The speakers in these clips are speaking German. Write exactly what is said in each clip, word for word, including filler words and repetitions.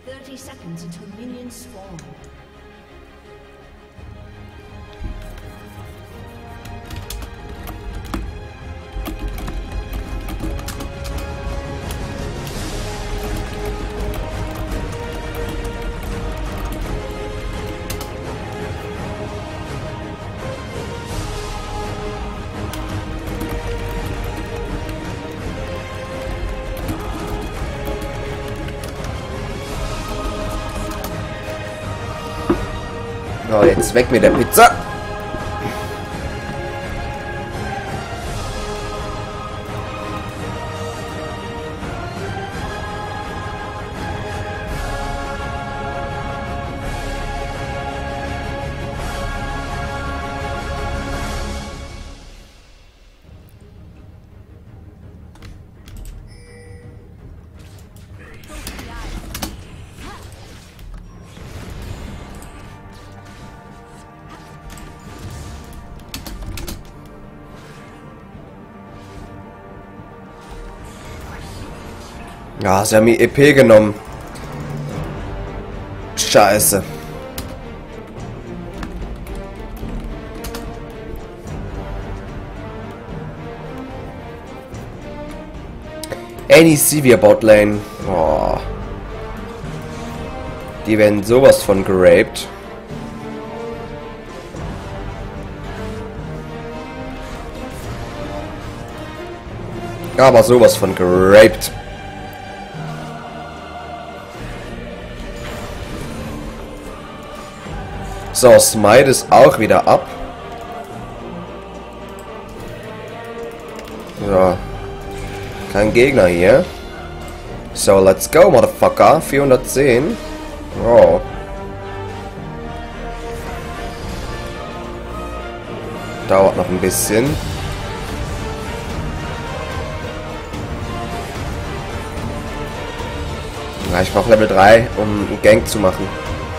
thirty seconds until minions spawn. Oh, jetzt weg mit der Pizza. Ja, sie haben mir E P genommen. Scheiße. Any Sivir Botlane. Oh. Die werden sowas von geraped. Aber sowas von geraped. So, Smite ist auch wieder ab. So. Kein Gegner hier. So, let's go, Motherfucker. vierhundertzehn. Oh. Dauert noch ein bisschen. Ja, ich brauche Level drei, um einen Gank zu machen.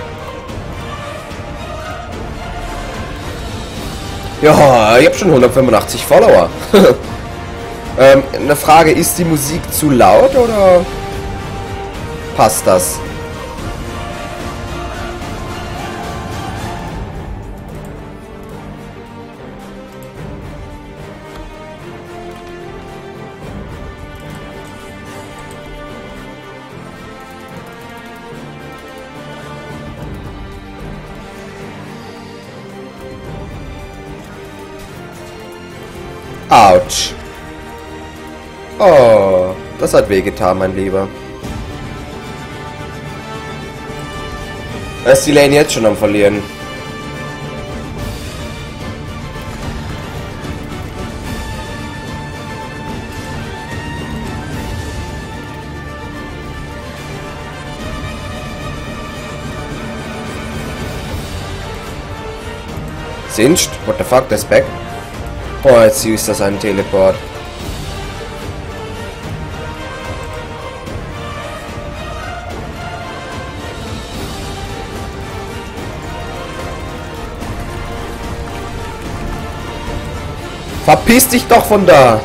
Ja, ich habe schon hundertfünfundachtzig Follower. ähm, eine Frage, ist die Musik zu laut oder passt das? Autsch. Oh, das hat wehgetan, mein Lieber. Da ist die Lane jetzt schon am Verlieren. Singed? What the fuck, that's back? Oh, jetzt ist das ein Teleport. Verpiss dich doch von da!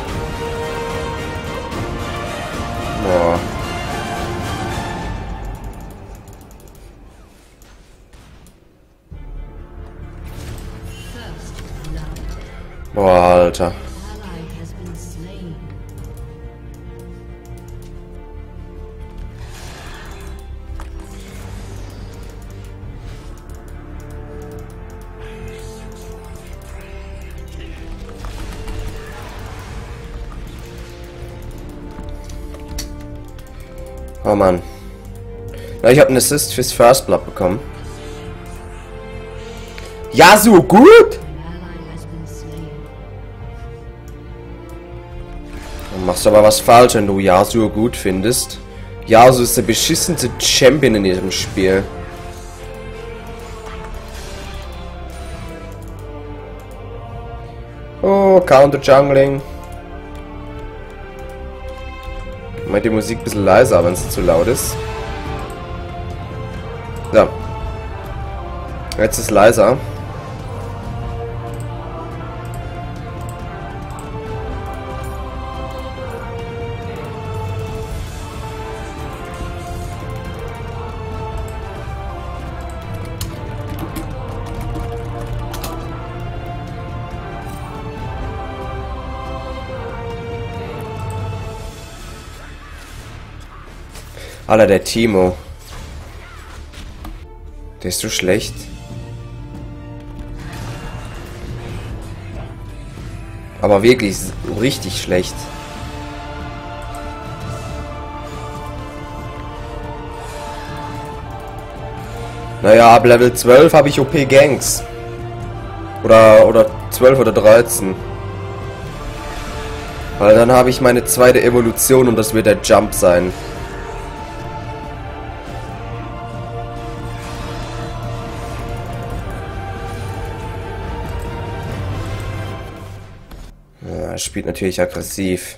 Boah. Boah, Alter. Oh Mann. Na, ich habe einen Assist fürs First Blood bekommen. Ja, so gut! Dann machst du aber was falsch, wenn du Yasuo gut findest. Yasuo ist der beschissenste Champion in diesem Spiel. Oh, Counter-Jungling. Ich mach die Musik ein bisschen leiser, wenn es zu laut ist. So. Jetzt ist leiser. Alter, der Timo. Der ist so schlecht. Aber wirklich richtig schlecht. Naja, ab Level zwölf habe ich O P-Gangs. Oder, oder zwölf oder dreizehn. Weil dann habe ich meine zweite Evolution und das wird der Jump sein. Ja, er spielt natürlich aggressiv.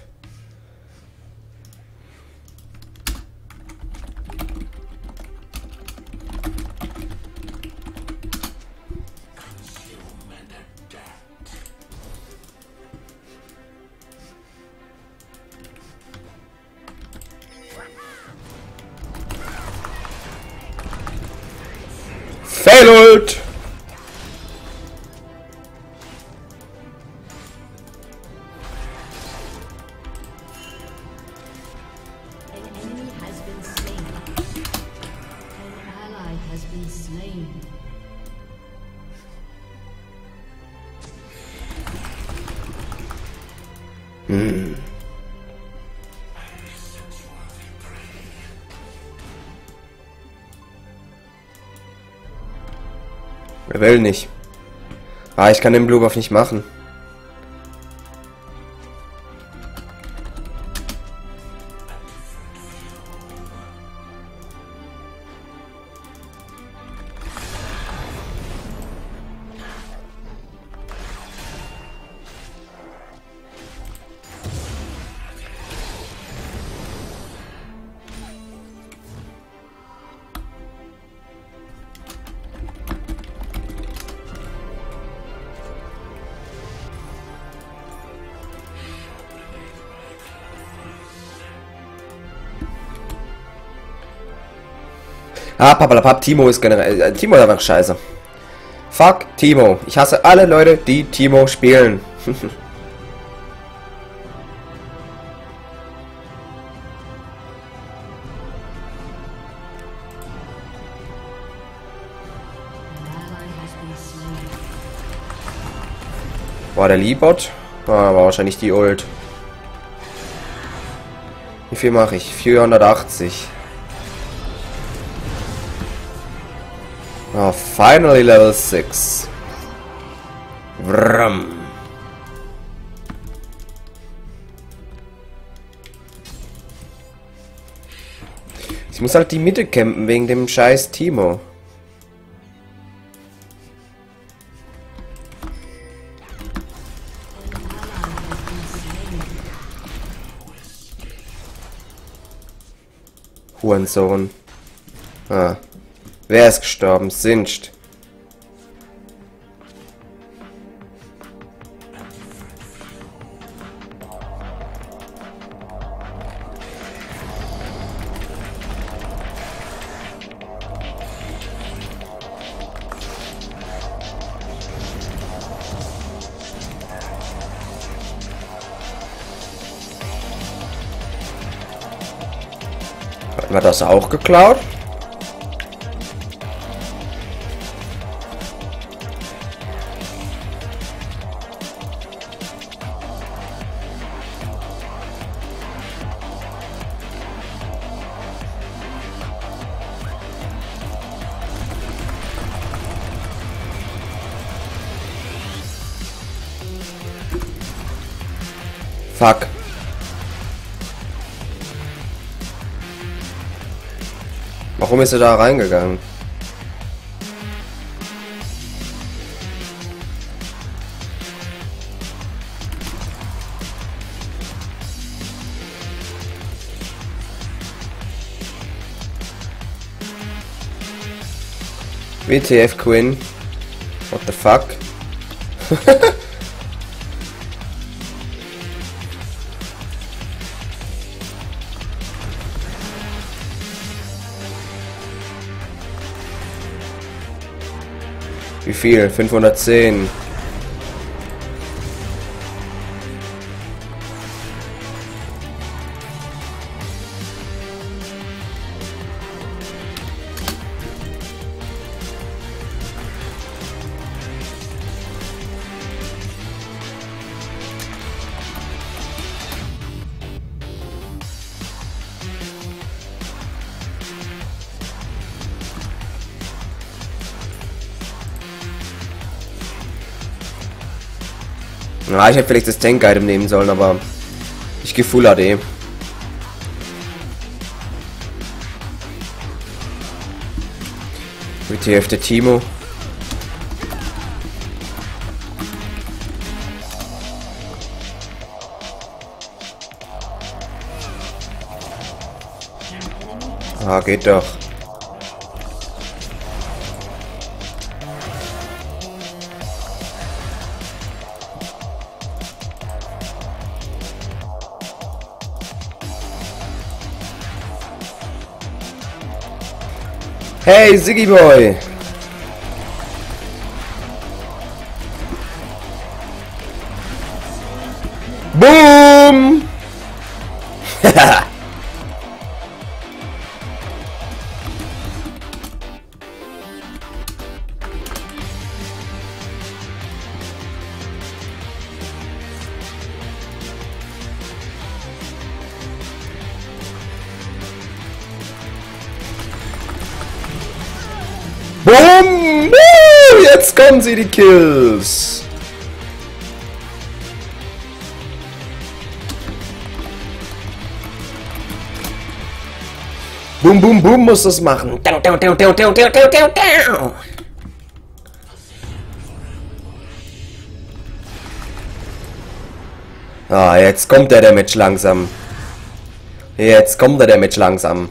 Failed! An enemy has been slain. An ally has been slain. Hm. Er will nicht. Ah, ich kann den Blue Buff nicht machen. Ah, papalapap, Timo ist generell... Äh, Timo ist einfach scheiße. Fuck Timo. Ich hasse alle Leute, die Timo spielen. Boah, der Lee-Bot? Ah, war wahrscheinlich die Ult. Wie viel mache ich? vierhundertachtzig. Oh, finally level six. Vroom. Ich muss halt die Mitte campen wegen dem scheiß Timo. Hurensohn. Ah. Wer ist gestorben? Singed. Hat man das auch geklaut? Fuck. Warum ist er da reingegangen? W T F Quinn. What the fuck? Wie viel? fünfhundertzehn. Na, ich hätte vielleicht das Tank-Item nehmen sollen, aber ich gehe Full A D. W T F der Timo. Ah, geht doch. Hey, Ziggy Boy! Boom! Boom! Woo! Jetzt kommen sie, die Kills! Boom, boom, boom muss das machen. Ah, jetzt kommt der Damage langsam. Jetzt kommt der Damage langsam.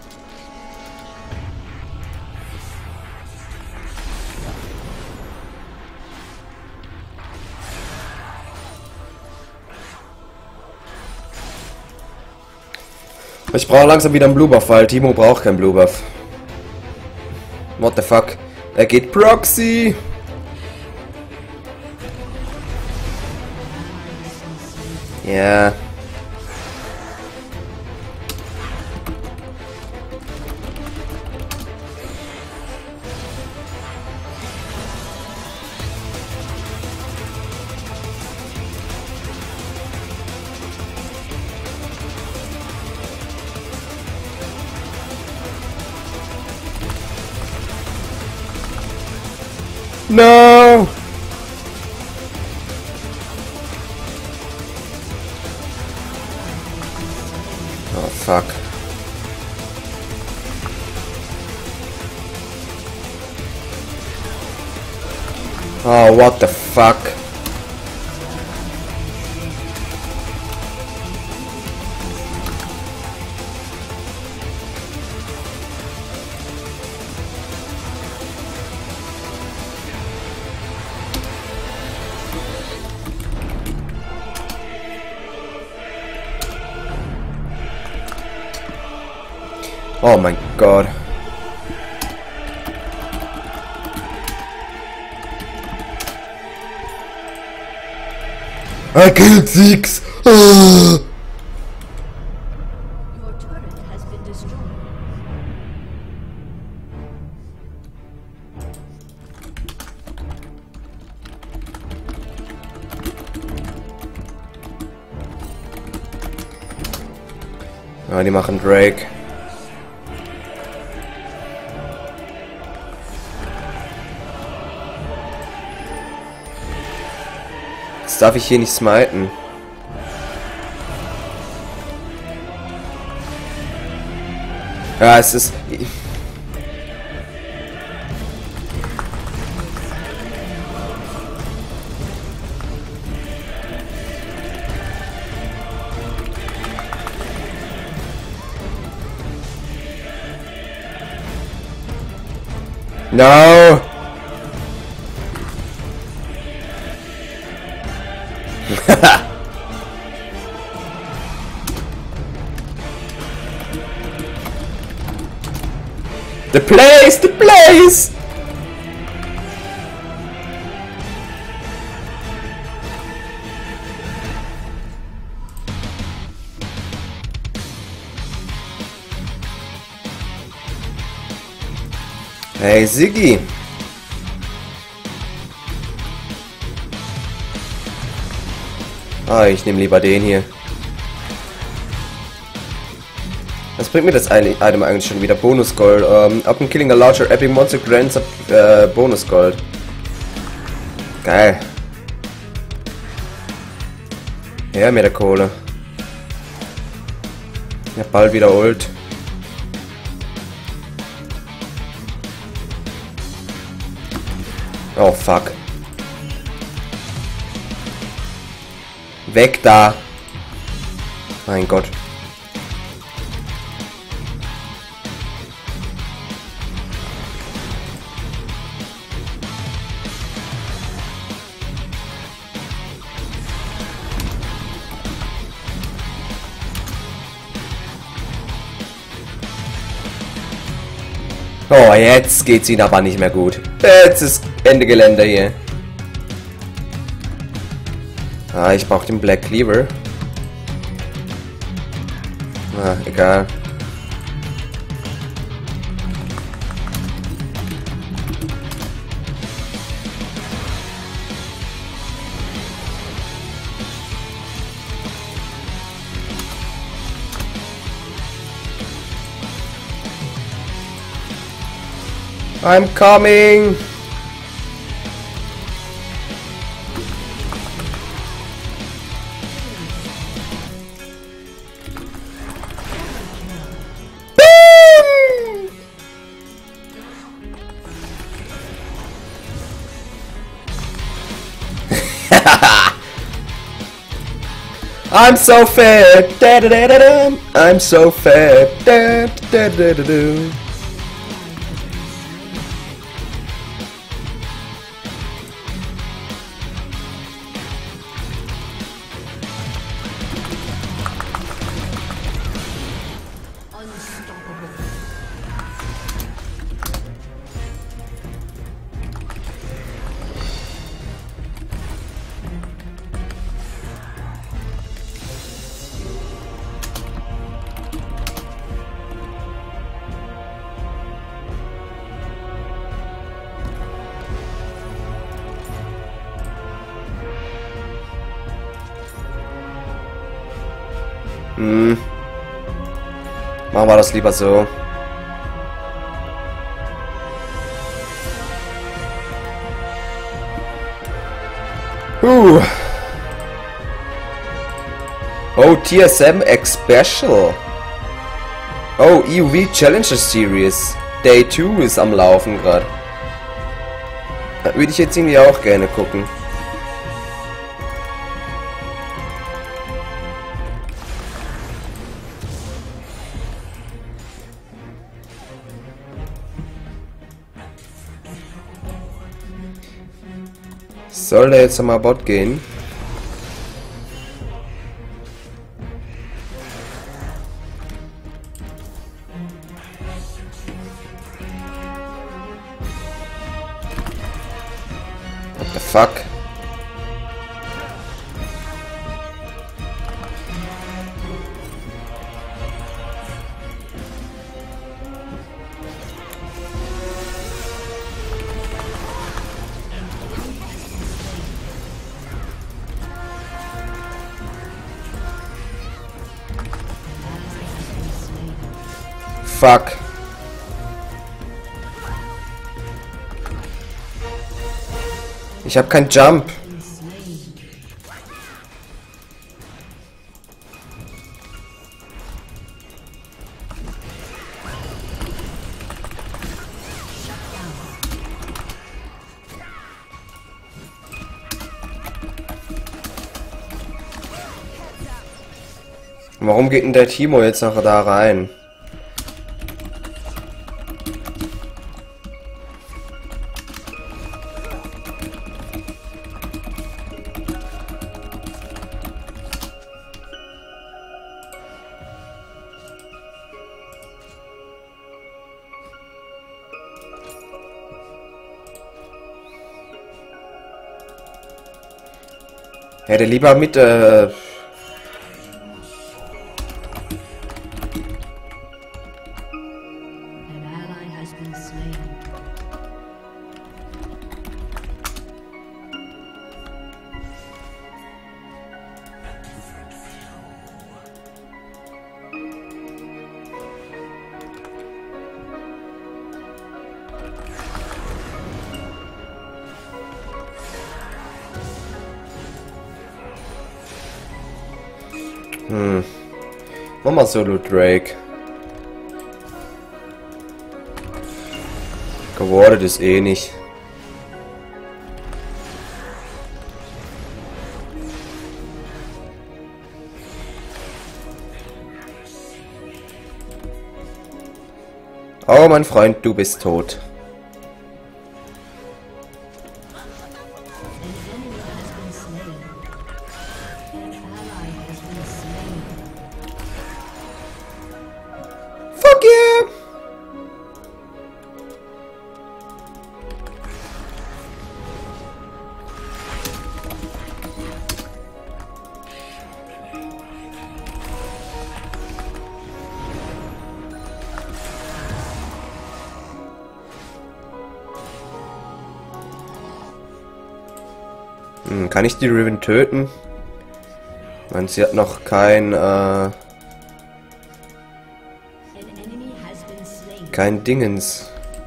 Ich brauche langsam wieder einen Blue Buff, weil Timo braucht keinen Blue Buff. What the fuck? Er geht Proxy! Ja. Yeah. No! Oh fuck. Oh, what the fuck? Oh mein Gott. I killed six. Ah. Your turret has been destroyed. Ja, die machen Drake. Jetzt darf ich hier nicht smiten. Ja, es ist... No! The place! The place! Hey Ziggy! Ah, ich nehme lieber den hier. Was bringt mir das Item eigentlich schon wieder? Bonus Gold. Um, upon killing a larger epic monster grants up uh, Bonus Gold. Geil. Her mit der Kohle. Ja, bald wieder Ult. Oh, fuck. Weg da. Mein Gott. Oh, jetzt geht's ihnen aber nicht mehr gut. Jetzt ist Ende Gelände hier. Ah, ich brauche den Black Cleaver. Ah, egal. I'm coming! I'm so fair! Da -da -da -da -da. I'm so fair! Da -da -da -da -da. Hm. Machen wir das lieber so. Huh. Oh, T S M X Special. Oh, E U V Challenger Series. Day zwei ist am Laufen gerade. Würde ich jetzt irgendwie auch gerne gucken. Soll der jetzt nochmal Bot gehen? What the fuck? Fuck. Ich habe keinen Jump. Warum geht denn der Timo jetzt noch da rein? Hätte lieber mit, äh... An ally has been slain. Hm. Mach mal Solo Drake. Gewordet ist eh nicht. Oh, mein Freund, du bist tot. Fuck yeah! Hm, kann ich die Riven töten? Ich meine, sie hat noch kein, äh... kein Dingens.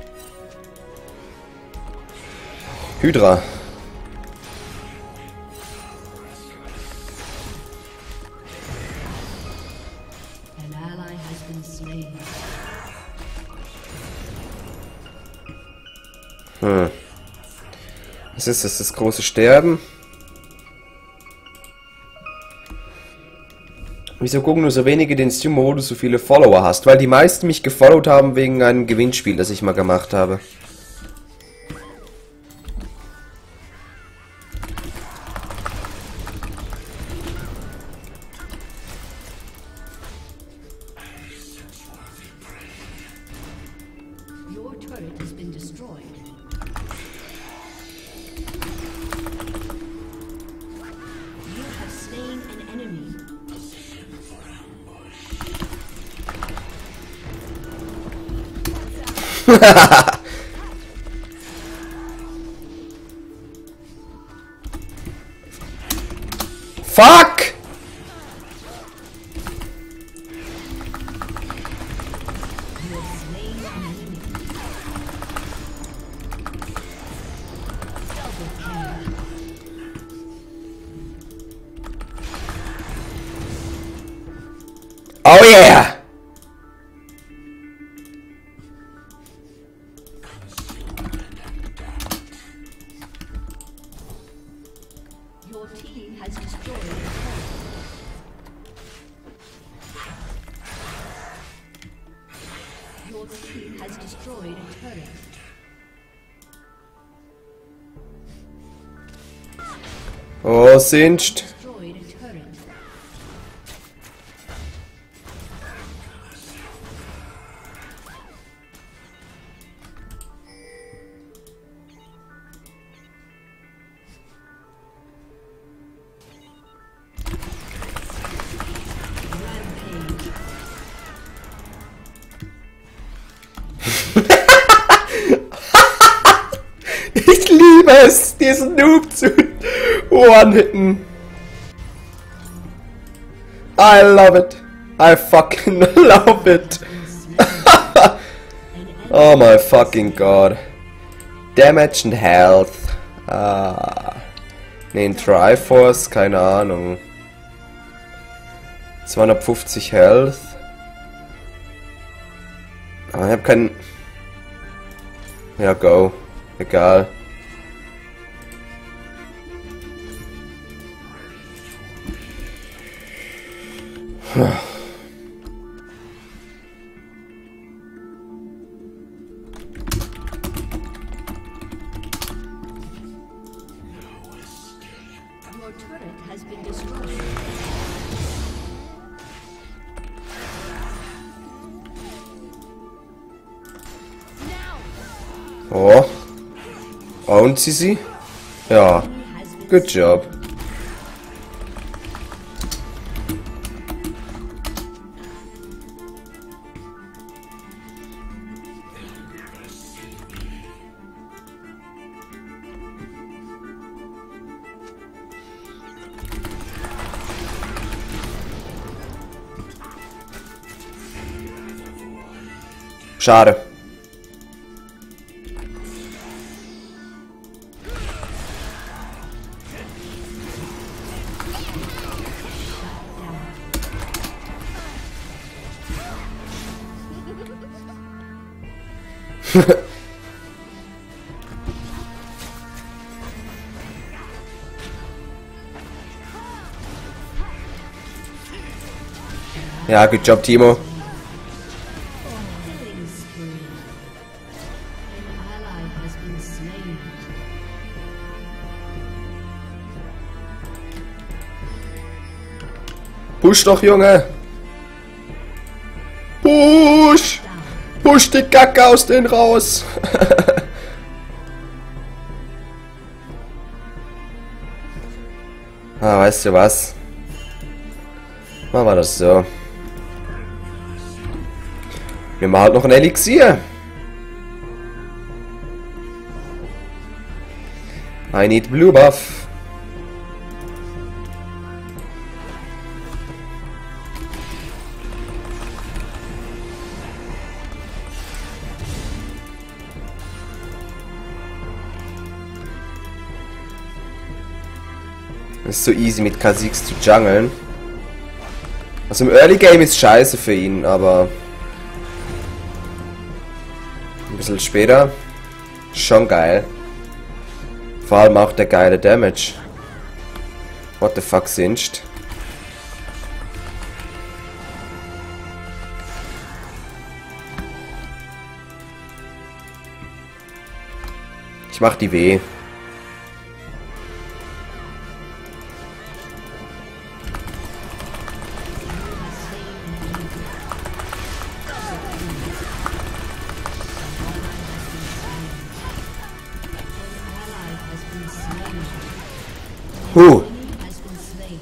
Hydra. Hm. Was ist das? Das große Sterben? Wieso gucken nur so wenige den Stream, wo du so viele Follower hast? Weil die meisten mich gefollowt haben wegen einem Gewinnspiel, das ich mal gemacht habe. Your turret has been destroyed. You have slain an enemy. Fuck! You have slain an enemy. Double kill. Oh yeah! Your team has destroyed a turret. Your team has destroyed a turret. Oh, singed. Destroyed a turret. Rampage. Ich liebe es, diesen Noob zu one-hitten. I love it. I fucking love it. Oh my fucking god. Damage and Health. Ah. Ne, ein Triforce, keine Ahnung. zweihundertfünfzig Health. Aber ich hab keinen... Ja, go. Egal. Your turret has been destroyed. Oh. Und sie sie? Ja. Good job. Schade. Ja, good job, Timo. Killing spree. An ally has been slain. Push doch, Junge! Push! Push die Kacke aus denen raus! Ah, weißt du was? Machen wir das so. Wir machen halt noch ein Elixier. I need blue buff. Es ist so easy mit Kha'Zix zu jungeln. Also im Early Game ist scheiße für ihn, aber ein bisschen später schon geil. Vor allem auch der geile Damage. What the fuck singed? Ich mach die weh. Huh. Has been slain.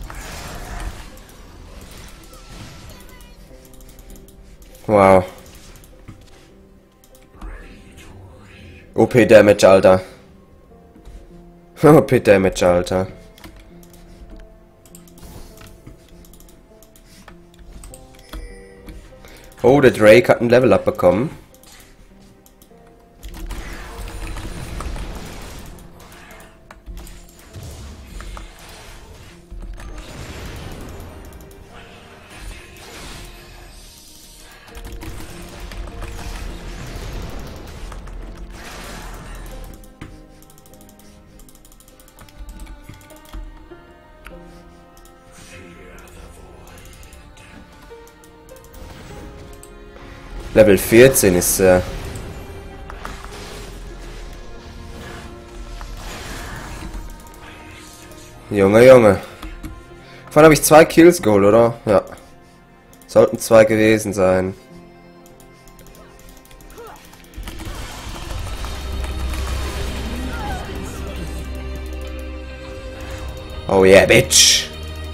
Wow. O P Damage, Alter. O P Damage, Alter. Oh, der Drake hat ein Level Up bekommen. Level vierzehn ist äh Junge, Junge. Vorhin habe ich zwei Kills geholt, oder? Ja. Sollten zwei gewesen sein. Oh yeah, bitch.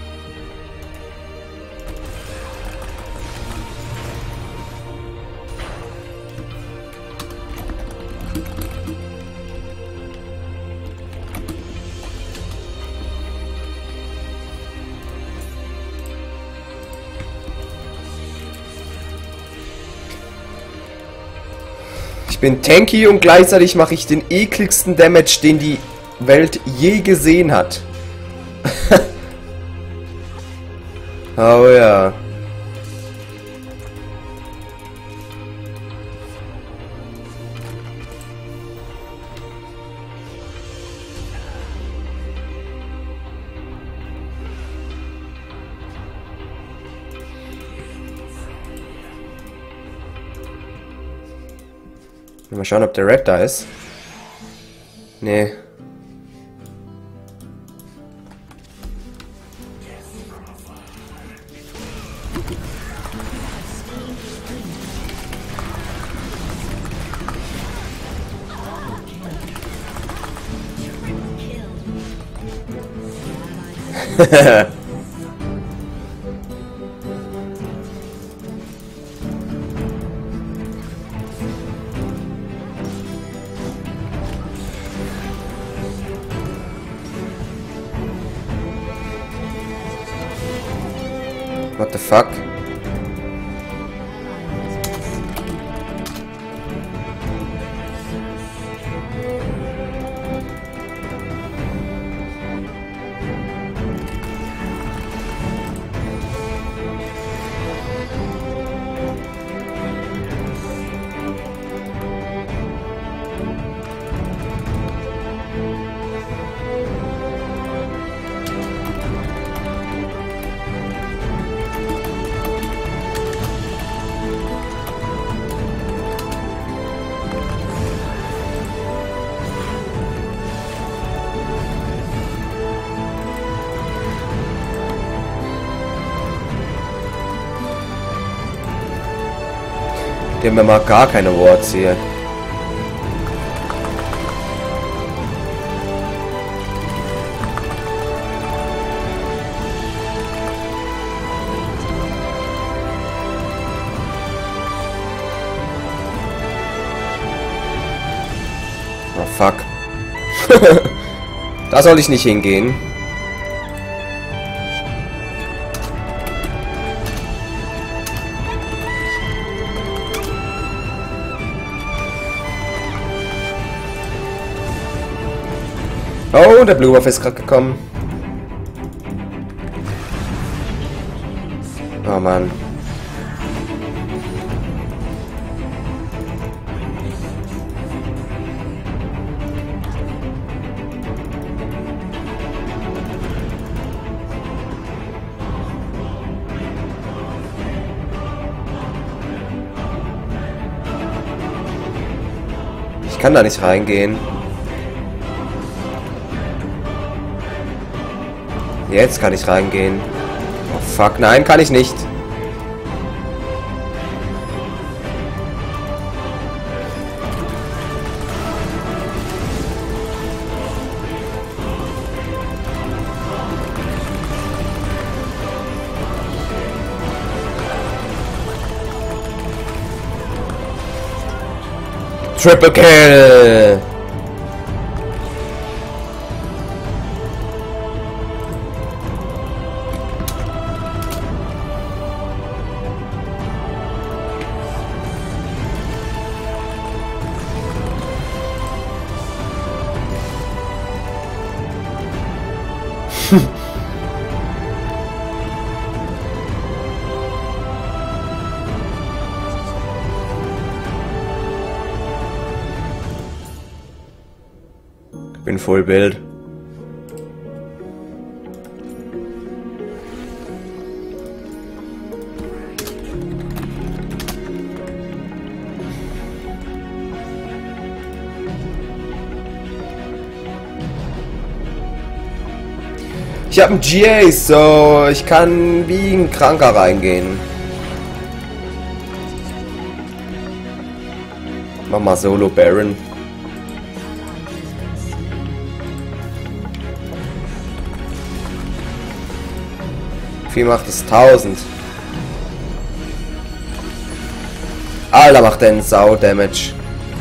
Ich bin tanky und gleichzeitig mache ich den ekligsten Damage, den die Welt je gesehen hat. Oh ja. Mal schauen, ob der Red da ist. Nee. What the fuck? Nehmen wir mal gar keine Wards hier. Oh fuck. Da soll ich nicht hingehen. Oh, der Blue Buff ist gerade gekommen. Oh Mann. Ich kann da nicht reingehen. Jetzt kann ich reingehen. Oh fuck, nein, kann ich nicht. Triple Kill! Bin voll Bild. Ich habe ein G A, so ich kann wie ein Kranker reingehen. Mach mal Solo Baron. Wie macht es? tausend. Alter, macht den Sau Damage.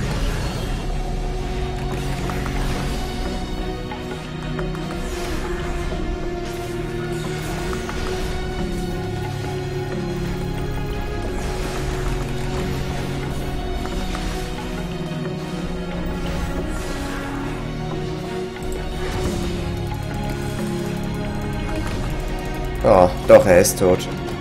Oh, doch, er ist tot.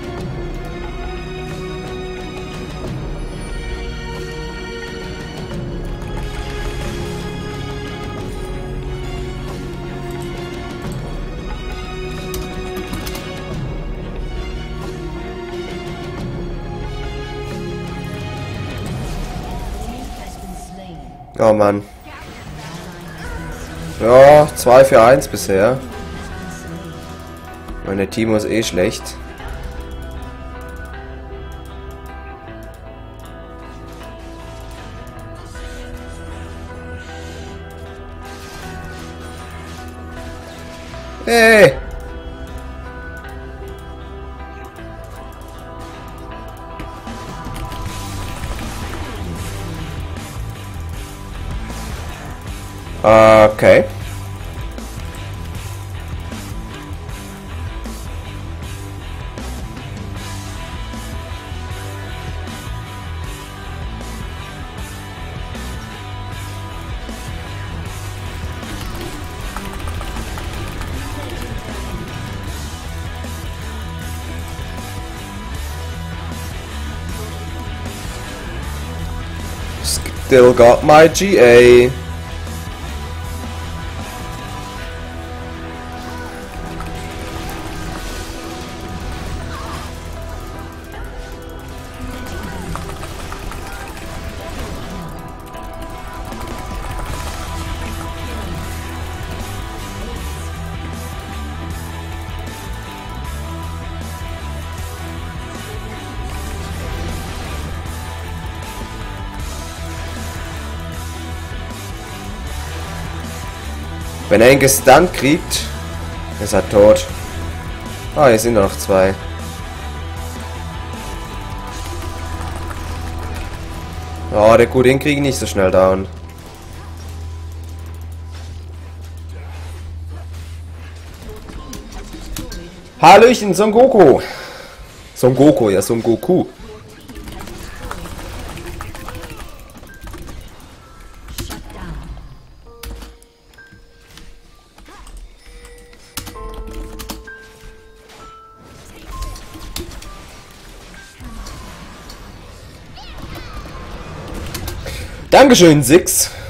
Oh Mann. Ja, zwei für eins bisher. Meine Team ist eh schlecht. Hey! Okay. Still got my G A. Wenn er ihn gestunt kriegt, ist er tot. Ah, hier sind noch zwei. Oh, der gut, den kriege ich nicht so schnell down. Hallöchen, Son Goku. Son Goku, ja, Son Goku. Dankeschön, Six.